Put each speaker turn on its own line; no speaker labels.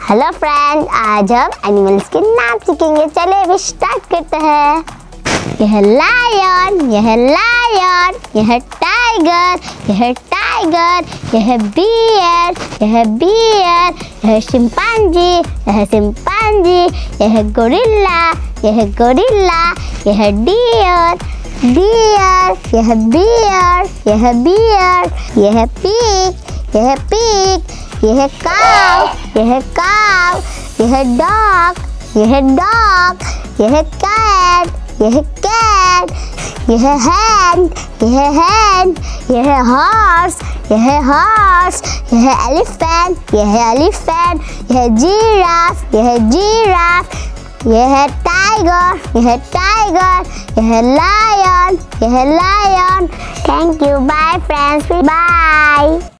Hello friend, आज हम animals के नाम सीखेंगे। चलिए अभी स्टार्ट करते हैं। यह लायन, यह लायन, यह टाइगर, यह टाइगर, यह बियर, यह बियर, यह चिंपांजी, यह चिंपांजी, यह गोरिल्ला, यह गोरिल्ला, यह डियर, डियर, यह बियर, यह बियर, यह पिग, यह पिग, यह काव, यह काव, यह डॉग, यह डॉग, यह कैट, यह कैट, यह हैंड, यह हैंड, यह हॉर्स, यह हॉर्स, यह एलिफेंट, यह एलिफेंट, यह जिराफ, यह जिराफ, यह टाइगर, यह टाइगर, यह लायन, यह lion. Thank you, bye friends, bye.